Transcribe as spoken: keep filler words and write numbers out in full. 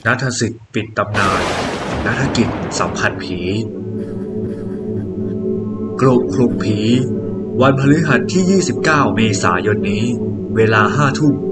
นัฐสิทธิ์ปิดตำนานนัฐกิจสัมพันธ์ผีกลุ่มคลุกผีวันพฤหัสที่ยี่สิบเก้าเมษายนนี้เวลาห้าทุ่ม